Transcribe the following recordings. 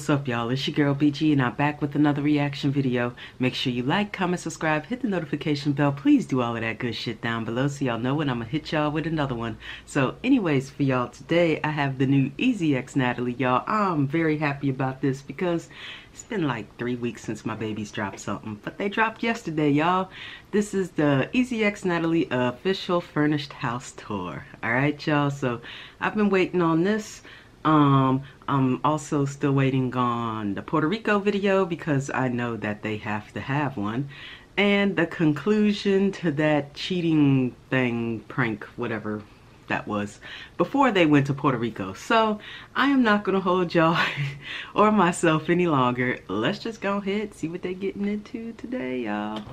What's up, y'all? It's your girl BG, and I'm back with another reaction video. Make sure you like, comment, subscribe, hit the notification bell. Please do all of that good shit down below so y'all know when I'm gonna hit y'all with another one. So anyways, for y'all today, I have the new EZEE Natalie, y'all. I'm very happy about this because it's been like 3 weeks since my babies dropped something, but they dropped yesterday, y'all. This is the EZEE Natalie official furnished house tour. All right, y'all. So I've been waiting on this. I'm also still waiting on the Puerto Rico video because I know that they have to have one, and the conclusion to that cheating thing, prank, whatever that was, before they went to Puerto Rico. So I am not gonna hold y'all or myself any longer. Let's just go ahead, see what they're getting into today, y'all.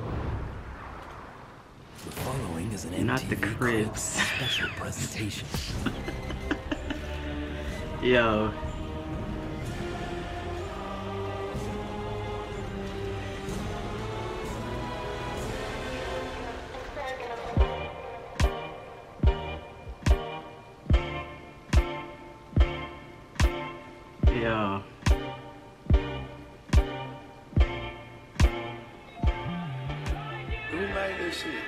The following is an not MTV the cribs special presentation. Yo. Yeah. Who made this shit?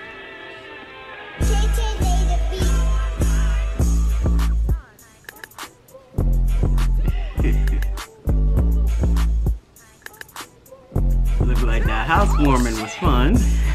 Looked like that housewarming was fun.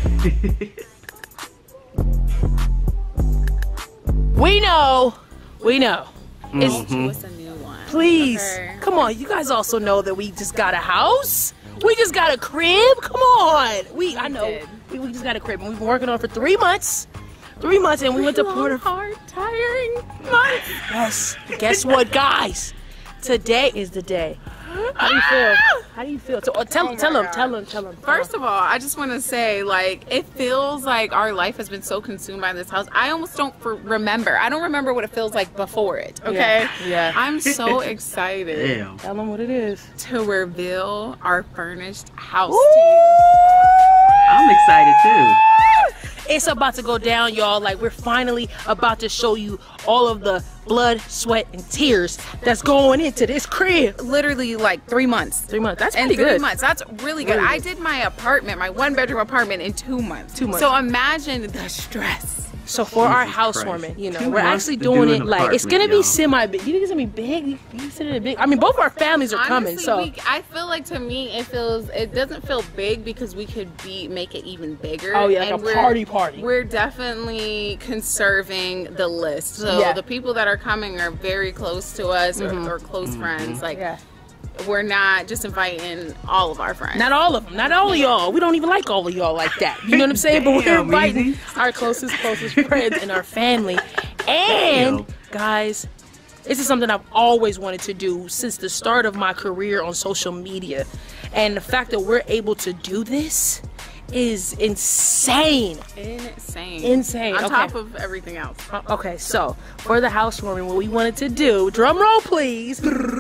We know. It's a new one. Please, Okay. come on. You guys also know that we just got a house. We just got a crib. Come on. I know. We just got a crib, and we've been working on it for 3 months. 3 months, and we went to Puerto Rico. Hard, tiring months. Yes. Guess what, guys? Today is the day. How do you feel? How do you feel? So, tell them. First of all, I just want to say, like, it feels like our life has been so consumed by this house. I almost don't remember. I don't remember what it feels like before it, okay? Yeah. I'm so excited Damn. Tell them what it is. to reveal our furnished house to you. I'm excited too. It's about to go down, y'all. Like, we're finally about to show you all of the blood, sweat, and tears that's going into this crib. Literally, like, 3 months. 3 months. That's In pretty 3 good. months. That's really good. Really I good. did my apartment, my 1-bedroom apartment, in 2 months. 2 months. So imagine the stress. So for our Jesus housewarming, Christ. you know, 2 we're months actually to doing do it an like it's gonna apartment, be y'all. semi-big. You think it's gonna be big? You consider it big? I mean, both our families are coming, so I feel like, to me, it doesn't feel big because we could make it even bigger. oh yeah, like and a party. We're definitely conserving the list. So Yeah. the people that are coming are very close to us or close friends. Like, Yeah. we're not just inviting all of our friends. Not all of them. Not all of y'all. We don't even like all of y'all like that. You know what I'm saying? But we're Damn, inviting Easy. our closest friends and our family. And Yo. guys, this is something I've always wanted to do since the start of my career on social media. And the fact that we're able to do this is insane. Insane. On Okay. top of everything else. Okay, so for the housewarming, what we wanted to do, drum roll please,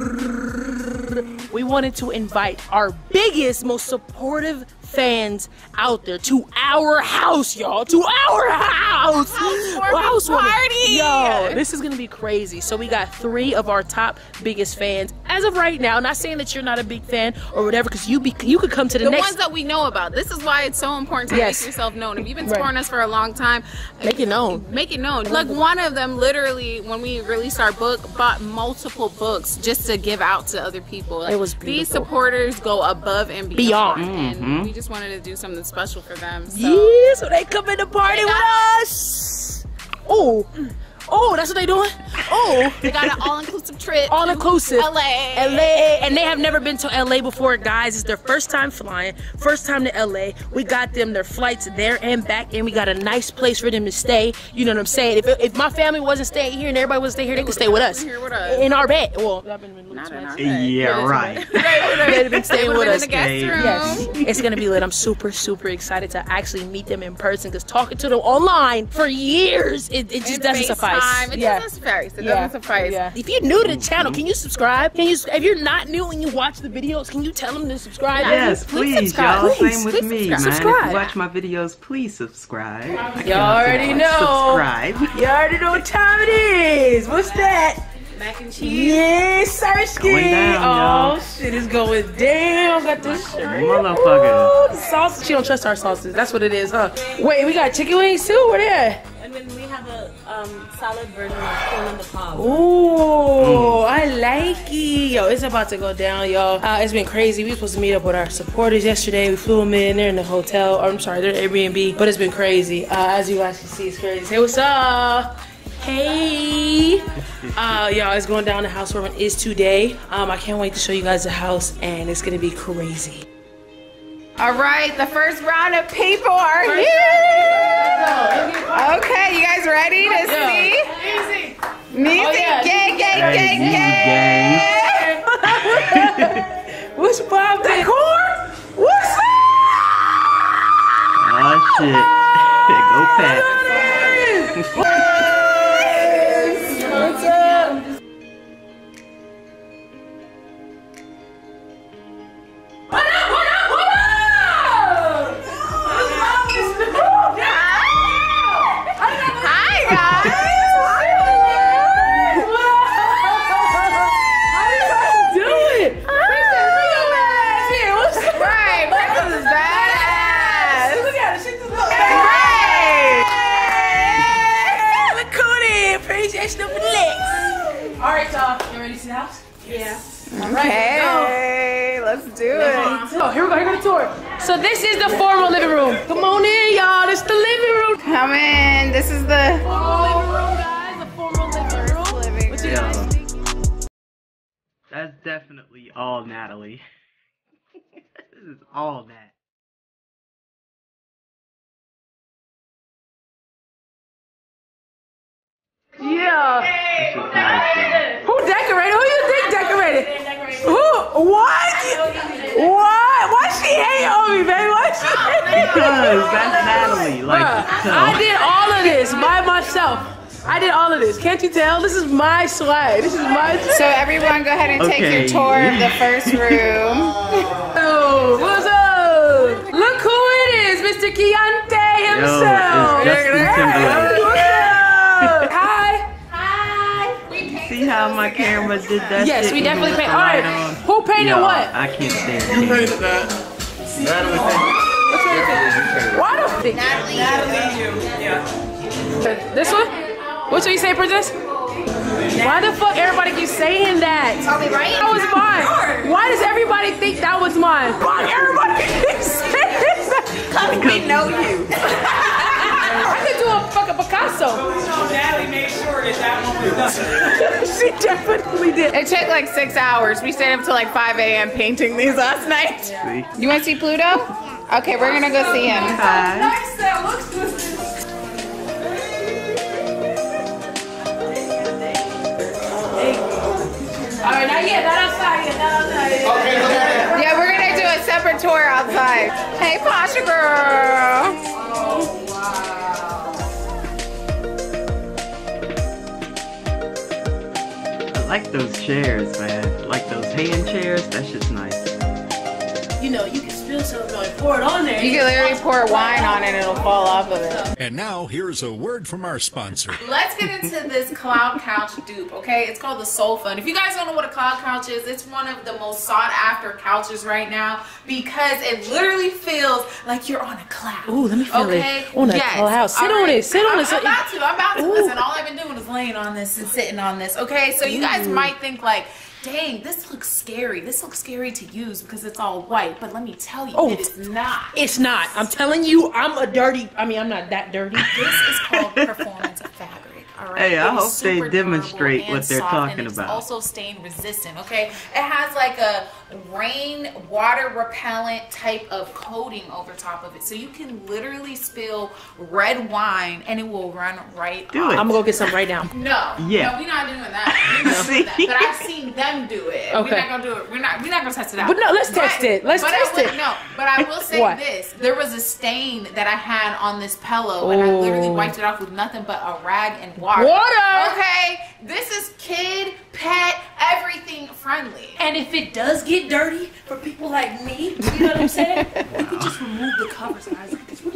we wanted to invite our biggest, most supportive fans out there to our house, y'all. To our house. Housewarming party. Yo, this is gonna be crazy. So we got 3 of our top biggest fans as of right now. Not saying that you're not a big fan or whatever, because you could come to the next. Ones that we know about. This is why it's so important to Yes. make yourself known. If you've been Right. supporting us for a long time, Make it known. Make it known. Like, one of them, literally, when we released our book, bought multiple books just to give out to other people. Like, It was these beautiful. supporters go above and beyond, Beyond. and we just wanted to do something special for them. So. Yeah, so they come in the party with us. Oh, that's what they doing? Oh. We got an all-inclusive trip. All inclusive. LA. LA. And they have never been to LA before, guys. It's their first time flying, first time to LA. We got them their flights there and back, and we got a nice place for them to stay. You know what I'm saying? If my family wasn't staying here and everybody wasn't staying here, they could stay with us. Here with us. In our bed. Well, I've been Not in our bed. Yeah, right. They've been staying with in us. the guest room. Yes, it's gonna be lit. I'm super excited to actually meet them in person, because talking to them online for years, it just And doesn't suffice. FaceTime. It doesn't suffice. It doesn't suffice. Yeah. If you're new to the channel, can you subscribe? If you're not new and you watch the videos, can you tell them to subscribe? Yes, please, subscribe. y'all. Please, Same with please me, man. subscribe. If you watch my videos, please subscribe. I You already know. Subscribe. You already know what time it is. What's that? Mac and cheese. Yes, Sirski. Going down, Oh, y'all. shit is going down. Got this shit. Motherfucker. Ooh, the sauce. She don't trust our sauces. That's what it is, huh? Wait, we got chicken wings too? Where they at? And then we have a salad version of corn on the cob. Ooh, I like it. Yo, it's about to go down, y'all. It's been crazy. We were supposed to meet up with our supporters yesterday. We flew them in. They're in the hotel. Or, I'm sorry, they're Airbnb. But it's been crazy. As you guys can see, it's crazy. Hey, what's up? Hey. Y'all, it's going down. The housewarming is today. I can't wait to show you guys the house. And it's going to be crazy. All right, the first round of people are here. Okay, you guys ready to see? Music, gang, gang, gang. What's poppin'? What's up? Oh shit. Go Pat. What's up? What up? Hi, guys. How you guys doing? Princess, bring your ass here. What's up? Right, Princess is badass. Look at her. She just look Right. Look cool there. Appreciation of the legs. All right, y'all. You ready to see the house? Yeah. All right, Okay, let's do it. Oh, here we go. Here go the tour. So this is the formal living room. Come on in, y'all. This is the living room. Come in. This is the Formal living room, guys. The formal living room. living What you Yeah. guys think? That's definitely all Natalie. This is all that. Yeah. That's just nice, Who decorated? Who you think decorated? Who? What? What? Why she hate on me, baby? Why she hate? because that's Natalie. Like, I did all of this by myself. I did all of this. Can't you tell? This is my swag. This is my swag. So everyone go ahead and take your Okay. tour of the first room. Oh, what's up? Look who it is, Mr. Chianti himself. it's Justin Timberlake. Hi. See how my camera did that? Yes, shit we when definitely it was painted. the All right, light on? who painted Yo, what? I can't stand it. Painted that. Natalie painted. Why the fuck? This one? What should you say, Princess? Why the fuck everybody keeps saying that? Are we right? That was mine. Why does everybody think that was mine? Why everybody keeps saying that? Because we know you. I could do a fucking Picasso. Natalie made sure that one was done. She definitely did. It took like 6 hours. We stayed up till like 5 a.m. painting these last night. See? You want to see Pluto? Okay, we're gonna go see him. Hi. Nice that looks good. All right, not yet, not outside yet, not outside yet. Okay, look at it. Yeah, we're gonna do a separate tour outside. Hey, Pasha girl. I like those chairs, man. Like those hand chairs. That shit's nice. You know, you can spill something and pour it on there. You can literally pour wine on it and it'll fall off of it. And now, here's a word from our sponsor. Let's get into this cloud couch dupe, okay? It's called the Sofa. And if you guys don't know what a cloud couch is, it's one of the most sought after couches right now because it literally feels like you're on a cloud. Ooh, let me feel okay? it. On a cloud. Sit All on right. it. Sit on it. I'm about to. Ooh. Listen, all I've been doing is laying on this and sitting on this, okay? So you guys might think like, dang, this looks scary. This looks scary to use because it's all white. But let me tell you, it is not. It's not. I'm telling you, I'm not that dirty. This is called performance fabric. All right. Hey, I It is hope they super demonstrate durable what and they're soft, talking and it's about. also stain resistant. Okay, it has like a rain water repellent type of coating over top of it, so you can literally spill red wine and it will run right Do off. it. I'm gonna go get some right now. No, Yeah. no, we're not doing that. We're not doing that. See? But I've seen them do it. Okay. We're not gonna do it. We're not gonna test it out. But no, let's test it. Let's test it. No, but I will say What? this: there was a stain that I had on this pillow, and I literally Oh. wiped it off with nothing but a rag and water. Water! Okay, this is kid, pet, everything friendly. And if it does get dirty for people like me, you know what I'm saying? We could just remove the covers, guys. Look at this. What is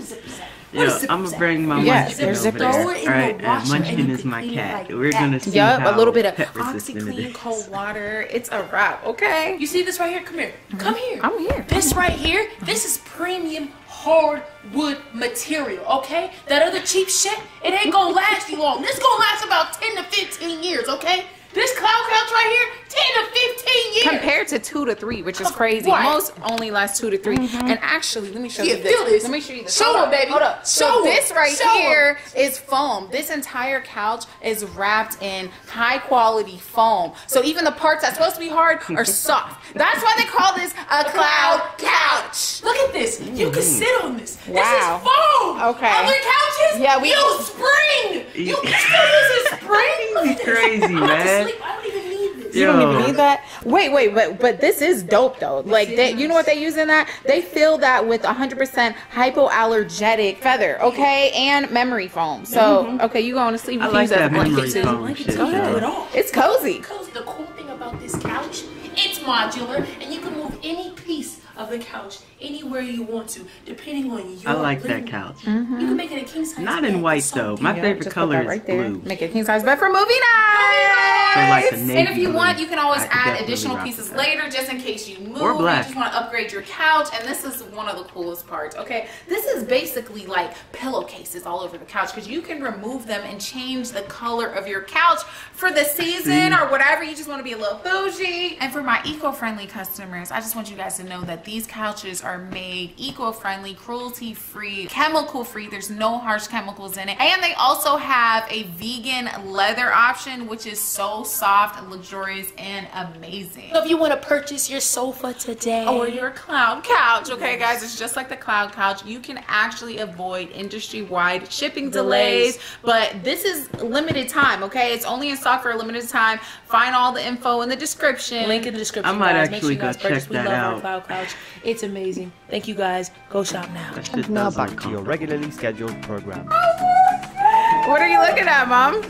Yo, I'm gonna bring my Munchkin over there. Alright, Munchkin is my cat. We're gonna see how a little bit of pet resistant it OxyClean is. cold water. It's a wrap, okay? You see this right here? Come here. Come here. I'm here. This right here, this is premium hardwood material, okay? That other cheap shit, it ain't gonna last you long. This gonna last about 10 to 15 years, okay? This cloud couch right here, 10 to 15 years. Compared to 2 to 3, which is crazy. Right. Most only last 2 to 3. And actually, let me show you Feel this. this. Let me show you this. Show Hold them, baby. Hold up. Show So 'em. this right Show 'em. here is foam. This entire couch is wrapped in high quality foam. So even the parts that's supposed to be hard are soft. That's why they call this a cloud couch. Look at this. You can sit on this. Wow. This is foam. Okay. Other couches, Yeah, we- use spring. You still using spring? Look at this. Crazy, I man. sleep. I don't even need this. You don't even need that. Wait, but this is dope though. Like they, you know what they use in that? They fill that with 100% hypoallergenic feather, okay, and memory foam. So okay, you going to sleep? I with like these as that memory blankets. foam shit. Go ahead. yo. It's cozy. Because the cool thing about this couch, it's modular, and you can move any piece of the couch anywhere you want to, depending on your I like that living couch. room. You can make it a king size Not bed. in white So though. cute. My favorite Just put color that is right there. blue. Make it king size bed for movie night. So like the navy And if you blue. want, you can always I could add definitely additional rock pieces with that. later, just in case you move. Or black. You just want to upgrade your couch, and this is one of the coolest parts. Okay, this is basically like pillowcases all over the couch because you can remove them and change the color of your couch for the season or whatever. You just want to be a little bougie. And for my eco-friendly customers, I just want you guys to know that these couches are made eco-friendly, cruelty-free, chemical-free. There's no harsh chemicals in it, and they also have a vegan leather option, which is so soft, luxurious, and amazing. So if you want to purchase your sofa today, Or your cloud couch, okay guys, it's just like the cloud couch. You can actually avoid industry-wide shipping delays, but this is limited time, okay? It's only in stock for a limited time. Find all the info in the description. link in the description. I might guys. Make actually sure you guys go check purchase. We that love our out. cloud couch. It's amazing. Thank you guys. Go shop now. That shit Now does look back to your comfortable. regularly scheduled program. What are you looking at, Mom?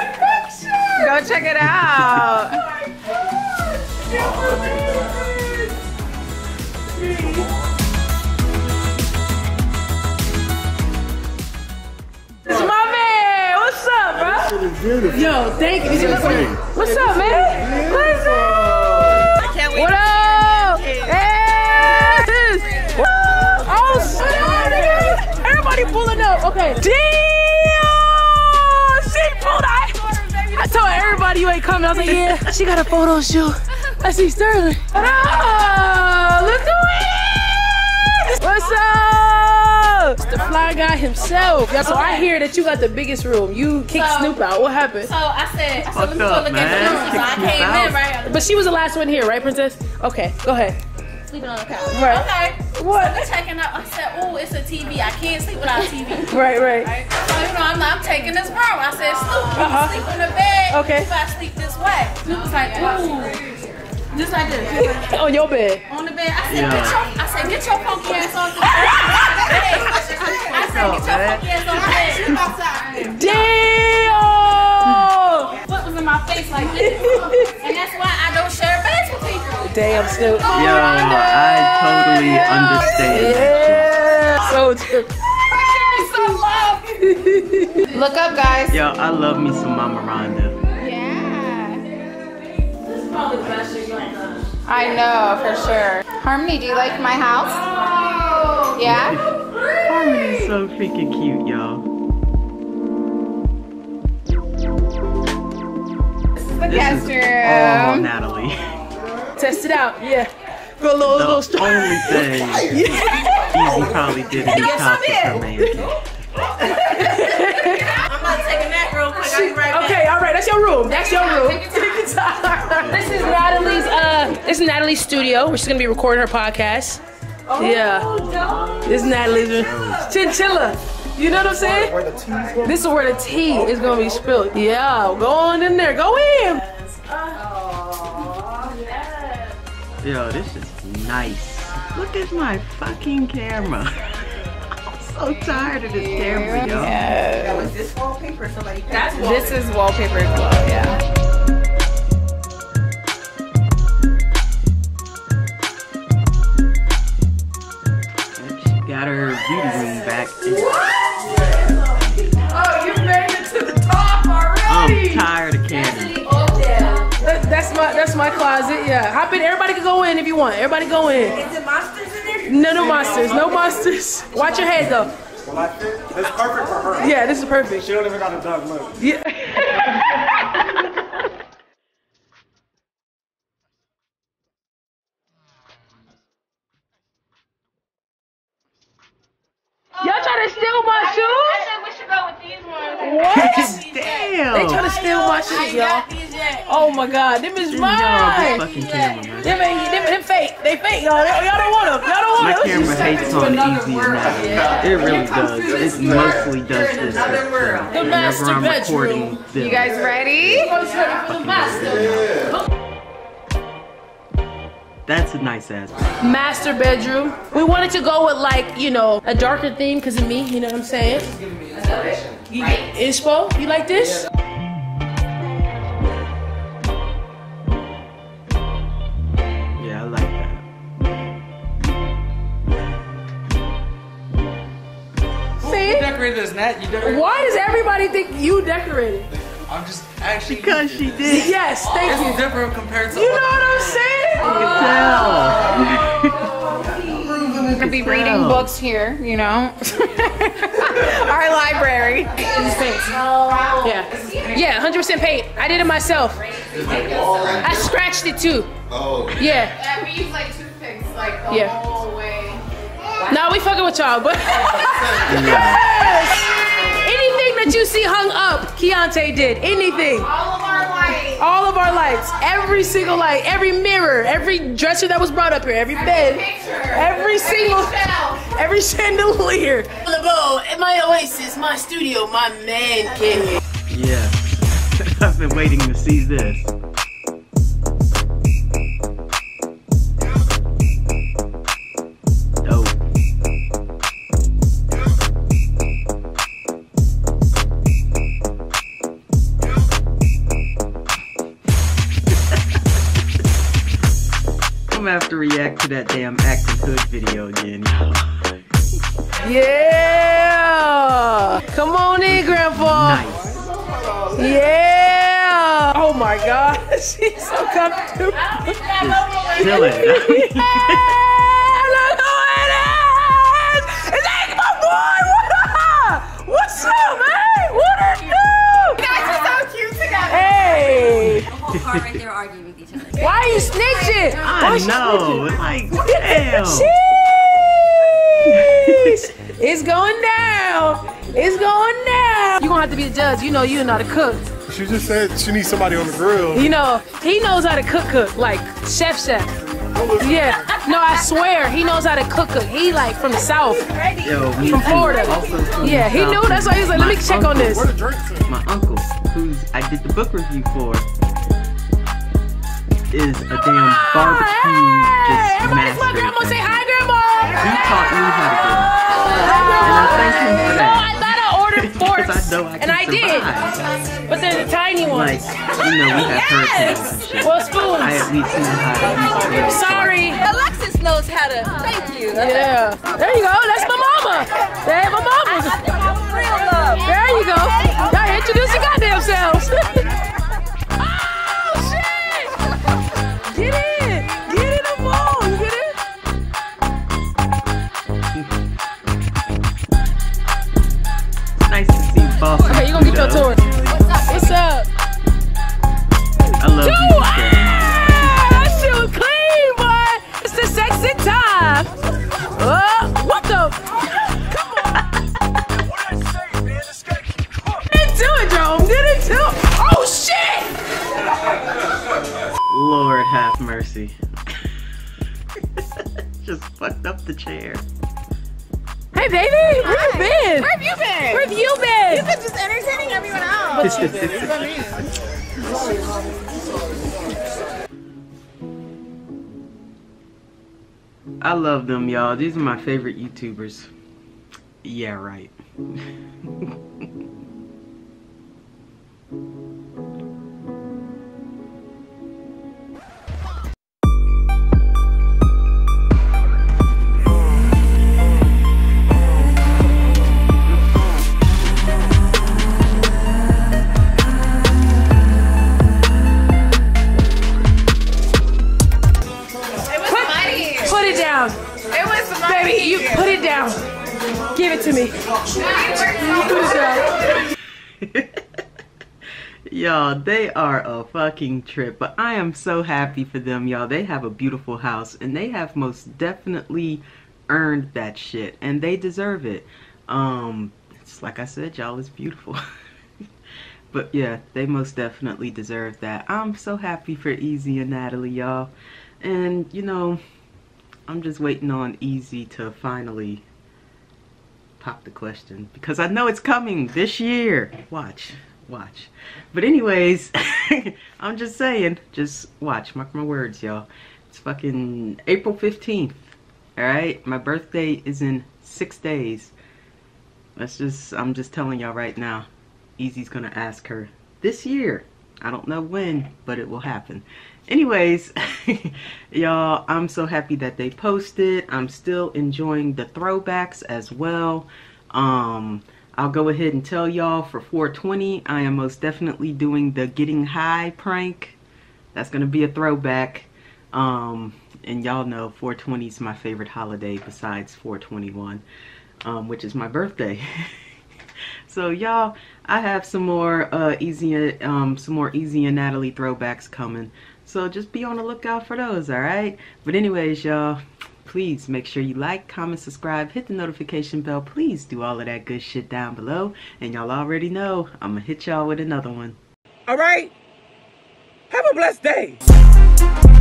Go check it out. It's my man. What's up, bro? Yo, thank you. What's up, man? What's up? What up? Yes. Oh, shit. Everybody pulling up. Okay. Damn. She pulled out. I told everybody you ain't coming. I was like, yeah, she got a photo shoot. I see Sterling. Oh, look who it is. What's up? It's the fly guy himself. Yeah, so I hear that you got the biggest room. You kicked Snoop out. What happened? So I said, so let Fucked me go up, look man. at the room. So I Kick Snoop came out. in, right? But she was the last one here, right, Princess? Okay, go ahead. Sleeping on the couch. Right. Okay. What? So we're checking out. I said, oh, it's a TV. I can't sleep without a TV. Right. Right? So, you know, I'm taking this room. I said, Snoop, you Uh-huh. sleep in the bed. Okay. If I sleep this way. Snoop was like, ooh. Just like this. On your bed. On the bed. I said, Yeah. get your funky ass off the bed. I said, get your funky ass off the bed. Damn! Foot was in my face like this. And that's why I don't share beds with people. Damn, Snoop. Yo, I totally understand that Yeah. So true. Look up, guys. shit. Yo, I love me some Mama Rhonda. I know, for sure. Harmony, do you like my house? Yeah? Harmony's so freaking cute, y'all. The guest This is all room. Natalie. Test it out. Yeah. Go a little The only thing Easy probably did in his house was her man cave. I'm not taking that real quick. I'll be right back. Okay, all right. That's your room. That's your room. This is Natalie's. This is Natalie's studio. We're just gonna be recording her podcast. Yeah. This is Natalie's room. Chinchilla. You know what I'm saying? This is where the tea is gonna be spilled. Yeah. Go on in there. Go in. Yo, this is nice. Look at my fucking camera. I'm so tired of this camera, yo. This is wallpaper as well, yeah. got her beauty room back. Oh, you made it to the top already. I'm tired of candy. That's my closet. Yeah, hop in. Everybody can go in if you want. Everybody go in. Is it monsters in there? No monsters. No monsters. Watch your head though. Well, I fit. It's perfect for her. Yeah, this is perfect. She don't even got a dog look. Yeah. Y'all trying to steal my shoes? I think we should go with these ones. What? Damn. They trying to steal my shoes, y'all. Oh my God, them is Y'all mine. the fucking camera, man. Them fake. They fake, y'all. Y'all don't want them. Y'all don't want My them. camera hates on EZEE NATALIE. It really does. It mostly does this. The Whenever master I'm recording bedroom. them. You guys ready? That's a nice ass. Master bedroom. We wanted to go with like, you know, a darker theme because of me, you know what I'm saying? Inspo, you like this? Yeah, I like that. See? Decorated as Nat, you decorated. Why does everybody think you decorated? I'm just actually. Because she did. Yes, thank It's you. different compared to. You know what I'm saying? We're gonna be reading books here, you know. Our library. Yeah. Yeah, 100% paint. I did it myself. I scratched it too. Oh. Yeah. Yeah, we use like toothpicks like the Yeah. whole way. No, we fucking with y'all, but yes! Anything that you see hung up, Keontae did. Anything. All of our lights. All of our lights. Every single light. Every mirror. Every dresser that was brought up here. Every bed. Every single. Every chandelier. In my oasis, my studio, my man cave. Yeah. I've been waiting to see this. Dope. I'm gonna have to react to that damn Acting Hood video again. Yeah! Come on in, Grandpa. Nice. Yeah! Oh my God, she's so comfortable. Chilling. Yeah, look who it is! It's like my boy! What up? What's up, man? What it do? You guys are so cute together. Hey! Whole car right there arguing with each other. Why are you snitching? I know. Like, damn. Sheesh. It's going down. It's going down. You're gonna have to be the judge. You know you're not a cook. She just said she needs somebody on the grill. You know, he knows how to cook, like chef. Yeah. No, I swear, he knows how to cook. He like from the South, Yo, me from too. Florida. Also from Yeah, the he South. knew. That's why he was like, let me check on this. Where the drinks at? My uncle, who I did the book review for, is a damn barbecue just Everybody's my master. grandma. Say hi, grandma. He taught me how to do it. And I thank him for No, that. I thought I ordered forks, Because I know I and can I did, survive. but they're the tiny Like, ones. you know, we have hurricanes and shit. Well, I spoons. at least know how to eat it. Sorry. Alexis knows how to. Thank you. Yeah. There you go. That's my mama. Hey, my mama. Real love. There you go. Y'all introduce your goddamn selves. Oh, shit. Get in. Get in the phone. Get in. Nice to see boss. Okay, you gonna get your tour. What's up? I love you. That shit was clean, boy. It's the sexy time. What the? Come on. Get into it, Jerome. Get into it. Oh, shit. Lord have mercy. Just fucked up the chair. Hey, baby. Where you been? Where have you been? Where have you been? You've been just entertaining everyone else. I love them, y'all. These are my favorite YouTubers. Yeah, right. Baby, you put it down. Give it to me. Put it down. Y'all, they are a fucking trip, but I am so happy for them, y'all. They have a beautiful house, and they have most definitely earned that shit, and they deserve it. It's like I said, y'all, it's beautiful. But yeah, they most definitely deserve that. I'm so happy for EZEE and Natalie, y'all. And, you know, I'm just waiting on EZEE to finally pop the question, because I know it's coming this year. Watch. But anyways, I'm just saying, just watch, mark my words, y'all. It's fucking April 15th. All right, my birthday is in 6 days. I'm just telling y'all right now, EZEE's gonna ask her this year. I don't know when, but it will happen. Anyways, y'all, I'm so happy that they posted. I'm still enjoying the throwbacks as well. I'll go ahead and tell y'all, for 420, I am most definitely doing the getting high prank. That's gonna be a throwback. And y'all know 420 is my favorite holiday besides 421, which is my birthday. So y'all, I have some more EZEE and Natalie throwbacks coming. So just be on the lookout for those, alright? But anyways, y'all, please make sure you like, comment, subscribe, hit the notification bell. Please do all of that good shit down below. And y'all already know, I'm gonna hit y'all with another one. All right. Have a blessed day.